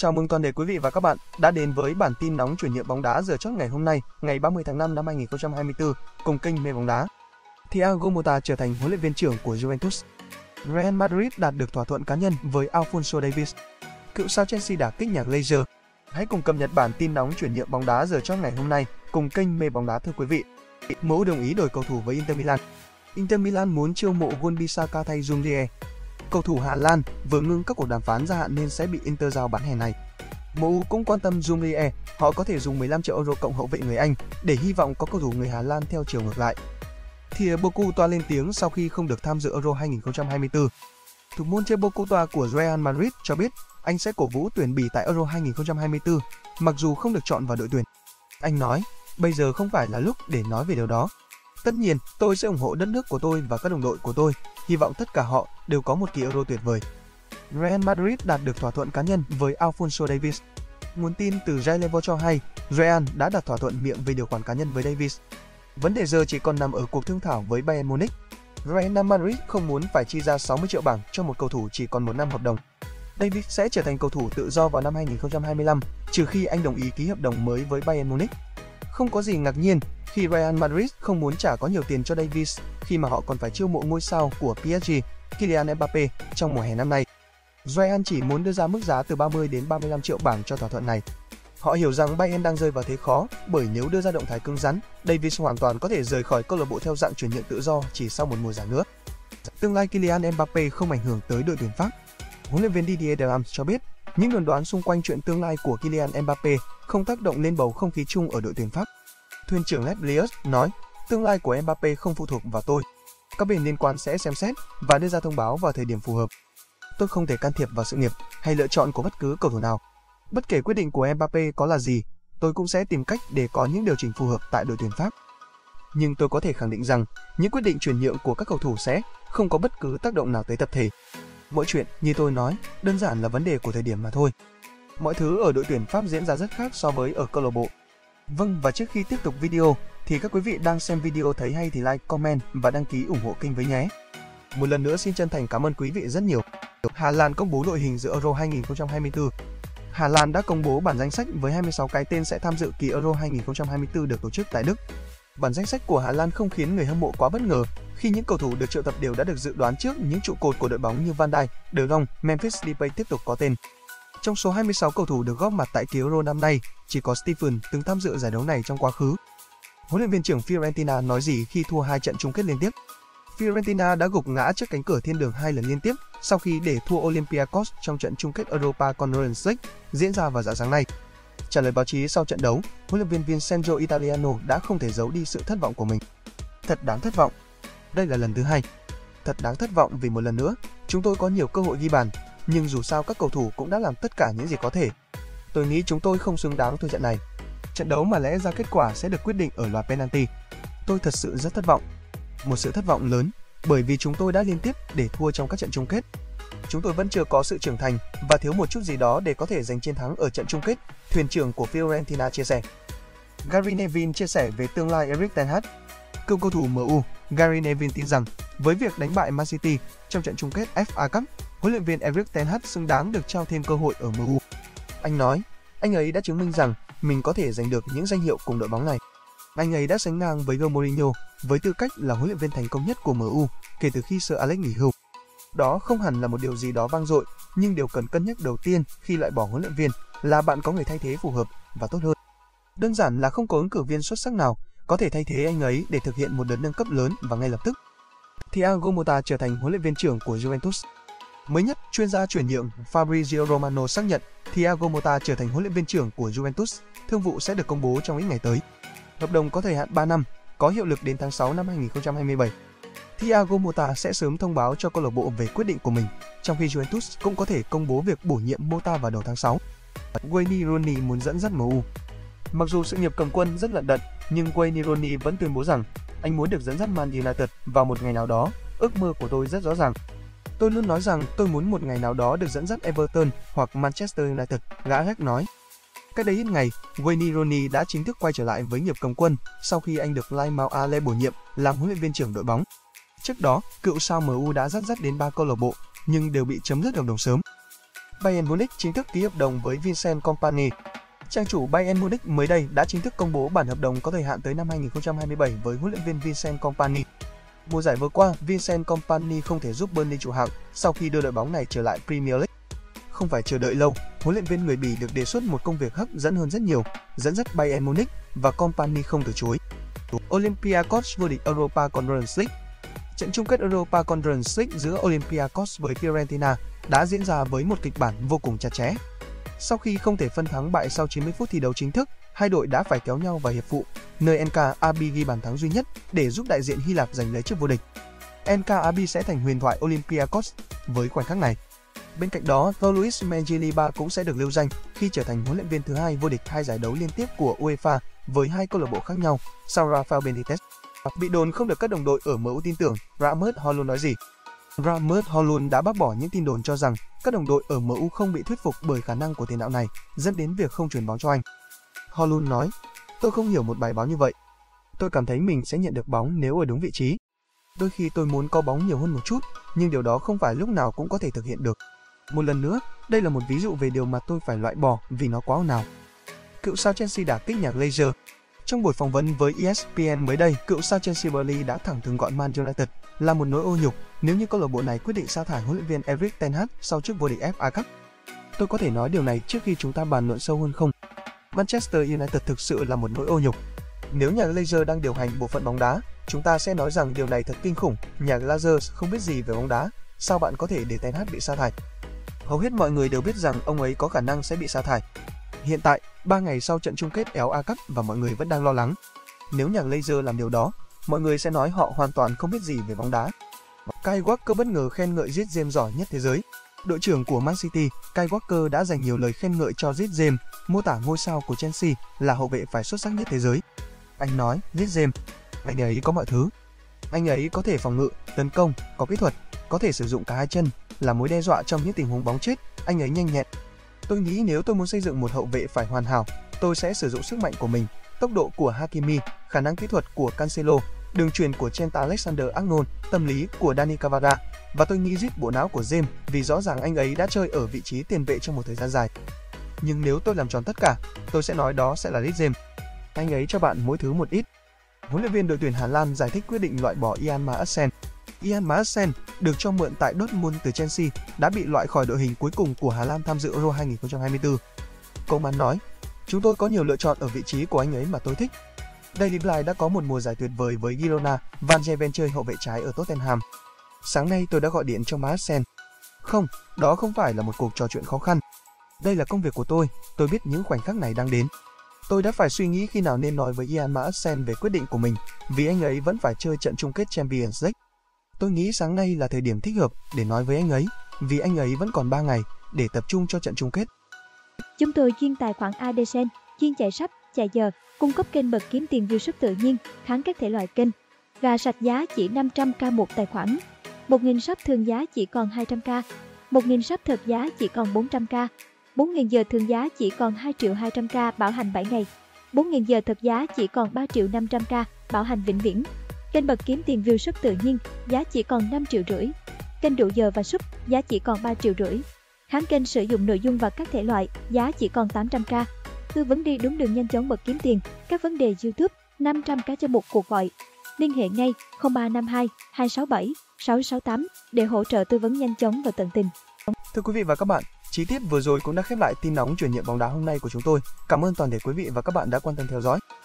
Chào mừng toàn thể quý vị và các bạn đã đến với bản tin nóng chuyển nhượng bóng đá giờ chót ngày hôm nay, ngày 30 tháng 5 năm 2024 cùng kênh Mê Bóng Đá. Thiago Motta trở thành huấn luyện viên trưởng của Juventus. Real Madrid đạt được thỏa thuận cá nhân với Alphonso Davies. Cựu sao Chelsea đả kích nhà Glazer. Hãy cùng cập nhật bản tin nóng chuyển nhượng bóng đá giờ chót ngày hôm nay cùng kênh Mê Bóng Đá thưa quý vị. MU đồng ý đổi cầu thủ với Inter Milan. Inter Milan muốn chiêu mộ Wan-Bissaka thay Zumrie. Cầu thủ Hà Lan vừa ngưng các cuộc đàm phán gia hạn nên sẽ bị Inter giao bán hè này. MU cũng quan tâm Zumrie, họ có thể dùng 15 triệu euro cộng hậu vệ người Anh để hy vọng có cầu thủ người Hà Lan theo chiều ngược lại. Thiago Bocotoa lên tiếng sau khi không được tham dự Euro 2024. Thủ môn chơi Bocotoa của Real Madrid cho biết anh sẽ cổ vũ tuyển Bỉ tại Euro 2024, mặc dù không được chọn vào đội tuyển. Anh nói, bây giờ không phải là lúc để nói về điều đó. Tất nhiên, tôi sẽ ủng hộ đất nước của tôi và các đồng đội của tôi, hy vọng tất cả họ đều có một kỳ Euro tuyệt vời. Real Madrid đạt được thỏa thuận cá nhân với Alphonso Davies. Nguồn tin từ Relevo cho hay, Real đã đạt thỏa thuận miệng về điều khoản cá nhân với Davies. Vấn đề giờ chỉ còn nằm ở cuộc thương thảo với Bayern Munich. Real Madrid không muốn phải chi ra 60 triệu bảng cho một cầu thủ chỉ còn 1 năm hợp đồng. Davies sẽ trở thành cầu thủ tự do vào năm 2025, trừ khi anh đồng ý ký hợp đồng mới với Bayern Munich. Không có gì ngạc nhiên khi Real Madrid không muốn trả có nhiều tiền cho Davies khi mà họ còn phải chiêu mộ ngôi sao của PSG, Kylian Mbappe trong mùa hè năm nay. Real chỉ muốn đưa ra mức giá từ 30 đến 35 triệu bảng cho thỏa thuận này. Họ hiểu rằng Bayern đang rơi vào thế khó bởi nếu đưa ra động thái cứng rắn, Davies hoàn toàn có thể rời khỏi câu lạc bộ theo dạng chuyển nhượng tự do chỉ sau một mùa giải nữa. Tương lai Kylian Mbappe không ảnh hưởng tới đội tuyển Pháp. Huấn luyện viên Didier Deschamps cho biết, những đồn đoán xung quanh chuyện tương lai của Kylian Mbappe không tác động lên bầu không khí chung ở đội tuyển Pháp. Thuyền trưởng Les Bleus nói, tương lai của Mbappe không phụ thuộc vào tôi. Các bên liên quan sẽ xem xét và đưa ra thông báo vào thời điểm phù hợp. Tôi không thể can thiệp vào sự nghiệp hay lựa chọn của bất cứ cầu thủ nào. Bất kể quyết định của Mbappe có là gì, tôi cũng sẽ tìm cách để có những điều chỉnh phù hợp tại đội tuyển Pháp. Nhưng tôi có thể khẳng định rằng, những quyết định chuyển nhượng của các cầu thủ sẽ không có bất cứ tác động nào tới tập thể. Mọi chuyện, như tôi nói, đơn giản là vấn đề của thời điểm mà thôi. Mọi thứ ở đội tuyển Pháp diễn ra rất khác so với ở câu lạc bộ. Vâng, và trước khi tiếp tục video, thì các quý vị đang xem video thấy hay thì like, comment và đăng ký ủng hộ kênh với nhé. Một lần nữa xin chân thành cảm ơn quý vị rất nhiều. Hà Lan công bố đội hình dự Euro 2024. Hà Lan đã công bố bản danh sách với 26 cái tên sẽ tham dự kỳ Euro 2024 được tổ chức tại Đức. Bản danh sách của Hà Lan không khiến người hâm mộ quá bất ngờ khi những cầu thủ được triệu tập đều đã được dự đoán trước những trụ cột của đội bóng như Van Dijk, De Jong, Memphis Depay tiếp tục có tên. Trong số 26 cầu thủ được góp mặt tại kỳ Euro năm nay, chỉ có Stephen từng tham dự giải đấu này trong quá khứ. Huấn luyện viên trưởng Fiorentina nói gì khi thua 2 trận chung kết liên tiếp? Fiorentina đã gục ngã trước cánh cửa thiên đường 2 lần liên tiếp sau khi để thua Olympiacos trong trận chung kết Europa Conference League diễn ra vào rạng sáng nay. Trả lời báo chí sau trận đấu, huấn luyện viên Vincenzo Italiano đã không thể giấu đi sự thất vọng của mình. Thật đáng thất vọng. Đây là lần thứ 2. Thật đáng thất vọng vì một lần nữa, chúng tôi có nhiều cơ hội ghi bàn, nhưng dù sao các cầu thủ cũng đã làm tất cả những gì có thể. Tôi nghĩ chúng tôi không xứng đáng thua trận này. Trận đấu mà lẽ ra kết quả sẽ được quyết định ở loạt penalty. Tôi thật sự rất thất vọng. Một sự thất vọng lớn, bởi vì chúng tôi đã liên tiếp để thua trong các trận chung kết. Chúng tôi vẫn chưa có sự trưởng thành và thiếu một chút gì đó để có thể giành chiến thắng ở trận chung kết, thuyền trưởng của Fiorentina chia sẻ. Gary Neville chia sẻ về tương lai Erik ten Hag. Cựu cầu thủ MU, Gary Neville tin rằng với việc đánh bại Man City trong trận chung kết FA Cup, huấn luyện viên Erik ten Hag xứng đáng được trao thêm cơ hội ở MU. Anh nói, anh ấy đã chứng minh rằng mình có thể giành được những danh hiệu cùng đội bóng này. Anh ấy đã sánh ngang với Jose Mourinho với tư cách là huấn luyện viên thành công nhất của MU kể từ khi Sir Alex nghỉ hưu. Đó không hẳn là một điều gì đó vang dội, nhưng điều cần cân nhắc đầu tiên khi loại bỏ huấn luyện viên là bạn có người thay thế phù hợp và tốt hơn. Đơn giản là không có ứng cử viên xuất sắc nào có thể thay thế anh ấy để thực hiện một đợt nâng cấp lớn và ngay lập tức. Thiago Motta trở thành huấn luyện viên trưởng của Juventus. Mới nhất, chuyên gia chuyển nhượng Fabrizio Romano xác nhận Thiago Motta trở thành huấn luyện viên trưởng của Juventus. Thương vụ sẽ được công bố trong ít ngày tới. Hợp đồng có thời hạn 3 năm, có hiệu lực đến tháng 6 năm 2027. Thiago Motta sẽ sớm thông báo cho câu lạc bộ về quyết định của mình, trong khi Juventus cũng có thể công bố việc bổ nhiệm Motta vào đầu tháng 6. Wayne Rooney muốn dẫn dắt MU. Mặc dù sự nghiệp cầm quân rất lận đận, nhưng Wayne Rooney vẫn tuyên bố rằng anh muốn được dẫn dắt Man United vào một ngày nào đó. Ước mơ của tôi rất rõ ràng. Tôi luôn nói rằng tôi muốn một ngày nào đó được dẫn dắt Everton hoặc Manchester United, gã Gác nói. Cách đây ít ngày, Wayne Rooney đã chính thức quay trở lại với nghiệp cầm quân sau khi anh được Laimao Ale bổ nhiệm làm huấn luyện viên trưởng đội bóng. Trước đó, cựu sao MU đã dắt đến 3 câu lạc bộ nhưng đều bị chấm dứt hợp đồng sớm. Bayern Munich chính thức ký hợp đồng với Vincent Kompany. Trang chủ Bayern Munich mới đây đã chính thức công bố bản hợp đồng có thời hạn tới năm 2027 với huấn luyện viên Vincent Kompany. Mùa giải vừa qua, Vincent Kompany không thể giúp Burnley trụ hạng sau khi đưa đội bóng này trở lại Premier League. Không phải chờ đợi lâu, huấn luyện viên người Bỉ được đề xuất một công việc hấp dẫn hơn rất nhiều, dẫn dắt Bayern Munich và Kompany không từ chối. Olympiacos vô địch Europa Conference League. Trận chung kết Europa Conference League giữa Olympiacos với Fiorentina đã diễn ra với một kịch bản vô cùng chặt chẽ. Sau khi không thể phân thắng bại sau 90 phút thi đấu chính thức, hai đội đã phải kéo nhau vào hiệp phụ, nơi NK Abi ghi bàn thắng duy nhất để giúp đại diện Hy Lạp giành lấy chức vô địch. NK Abi sẽ thành huyền thoại Olympiacos với khoảnh khắc này. Bên cạnh đó, Luis Mengilibar cũng sẽ được lưu danh khi trở thành huấn luyện viên thứ hai vô địch hai giải đấu liên tiếp của UEFA với hai câu lạc bộ khác nhau sau Rafael Benitez. Bị đồn không được các đồng đội ở MU tin tưởng, Rasmus Højlund nói gì? Rasmus Højlund đã bác bỏ những tin đồn cho rằng các đồng đội ở MU không bị thuyết phục bởi khả năng của tiền đạo này, dẫn đến việc không chuyển bóng cho anh. Højlund nói, tôi không hiểu một bài báo như vậy. Tôi cảm thấy mình sẽ nhận được bóng nếu ở đúng vị trí. Đôi khi tôi muốn có bóng nhiều hơn một chút, nhưng điều đó không phải lúc nào cũng có thể thực hiện được. Một lần nữa, đây là một ví dụ về điều mà tôi phải loại bỏ vì nó quá ồn ào. Cựu sao Chelsea đả kích nhà Glazer. Trong buổi phỏng vấn với ESPN mới đây, cựu sao Chelsea Burnley đã thẳng thừng gọi Man United là một nỗi ô nhục nếu như câu lạc bộ này quyết định sa thải huấn luyện viên Erik ten Hag sau chức vô địch FA Cup. Tôi có thể nói điều này trước khi chúng ta bàn luận sâu hơn không? Manchester United thực sự là một nỗi ô nhục. Nếu nhà Glazer đang điều hành bộ phận bóng đá, chúng ta sẽ nói rằng điều này thật kinh khủng. Nhà Glazer không biết gì về bóng đá, sao bạn có thể để ten Hag bị sa thải? Hầu hết mọi người đều biết rằng ông ấy có khả năng sẽ bị sa thải. Hiện tại, 3 ngày sau trận chung kết FA Cup và mọi người vẫn đang lo lắng. Nếu nhà Glazer làm điều đó, mọi người sẽ nói họ hoàn toàn không biết gì về bóng đá. Kyle Walker bất ngờ khen ngợi Reece James giỏi nhất thế giới. Đội trưởng của Man City, Kyle Walker đã dành nhiều lời khen ngợi cho Reece James, mô tả ngôi sao của Chelsea là hậu vệ phải xuất sắc nhất thế giới. Anh nói, Reece James, anh ấy có mọi thứ. Anh ấy có thể phòng ngự, tấn công, có kỹ thuật, có thể sử dụng cả hai chân, là mối đe dọa trong những tình huống bóng chết, anh ấy nhanh nhẹn. Tôi nghĩ nếu tôi muốn xây dựng một hậu vệ phải hoàn hảo, tôi sẽ sử dụng sức mạnh của mình, tốc độ của Hakimi, khả năng kỹ thuật của Cancelo, đường chuyền của Trent Alexander-Arnold, tâm lý của Dani Cavara, và tôi nghĩ giết bộ não của James vì rõ ràng anh ấy đã chơi ở vị trí tiền vệ trong một thời gian dài. Nhưng nếu tôi làm tròn tất cả, tôi sẽ nói đó sẽ là Reece James. Anh ấy cho bạn mỗi thứ một ít. Huấn luyện viên đội tuyển Hà Lan giải thích quyết định loại bỏ Ian Maatsen. Ian Maatsen được cho mượn tại Dortmund từ Chelsea đã bị loại khỏi đội hình cuối cùng của Hà Lan tham dự Euro 2024. Coman nói, chúng tôi có nhiều lựa chọn ở vị trí của anh ấy mà tôi thích. Daily Blind đã có một mùa giải tuyệt vời với Girona, Van Jeven chơi hậu vệ trái ở Tottenham. Sáng nay tôi đã gọi điện cho Maatsen. Không, đó không phải là một cuộc trò chuyện khó khăn. Đây là công việc của tôi biết những khoảnh khắc này đang đến. Tôi đã phải suy nghĩ khi nào nên nói với Ian Maatsen về quyết định của mình, vì anh ấy vẫn phải chơi trận chung kết Champions League. Tôi nghĩ sáng nay là thời điểm thích hợp để nói với anh ấy, vì anh ấy vẫn còn 3 ngày để tập trung cho trận chung kết. Chúng tôi chuyên tài khoản ADSEN, chuyên chạy sách, chạy giờ, cung cấp kênh bật kiếm tiền view suất tự nhiên, kháng các thể loại kênh. Gà sạch giá chỉ 500k một tài khoản. 1.000 sub thường giá chỉ còn 200k. 1.000 sub thật giá chỉ còn 400k. 4.000 giờ thường giá chỉ còn 2.200k bảo hành 7 ngày. 4.000 giờ thật giá chỉ còn 3.500k bảo hành vĩnh viễn. Kênh bật kiếm tiền view suất tự nhiên, giá chỉ còn 5,5 triệu. Kênh đủ giờ và sub, giá chỉ còn 3,5 triệu. Kháng kênh sử dụng nội dung và các thể loại, giá chỉ còn 800k. Tư vấn đi đúng đường nhanh chóng bật kiếm tiền, các vấn đề YouTube, 500k cho một cuộc gọi. Liên hệ ngay 0352 267 668 để hỗ trợ tư vấn nhanh chóng và tận tình. Thưa quý vị và các bạn, chi tiết vừa rồi cũng đã khép lại tin nóng chuyển nhượng bóng đá hôm nay của chúng tôi. Cảm ơn toàn thể quý vị và các bạn đã quan tâm theo dõi.